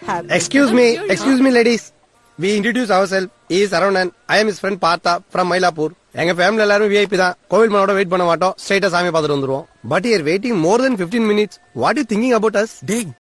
Excuse me, ladies. We introduce ourselves. He is Aravanan. I am his friend Partha from Mylapore. எங்க family எல்லாரும் VIP தான். கோவில் மனோட wait பண்ண மாட்டோம். ஸ்ட்ரைட்டா சாமி பார்த்துட்டு வந்துருவோம். But here waiting more than 15 minutes. What are you thinking about us? டேய்